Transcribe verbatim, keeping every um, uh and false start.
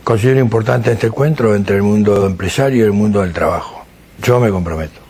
Considero importante este encuentro entre el mundo empresario y el mundo del trabajo. Yo me comprometo.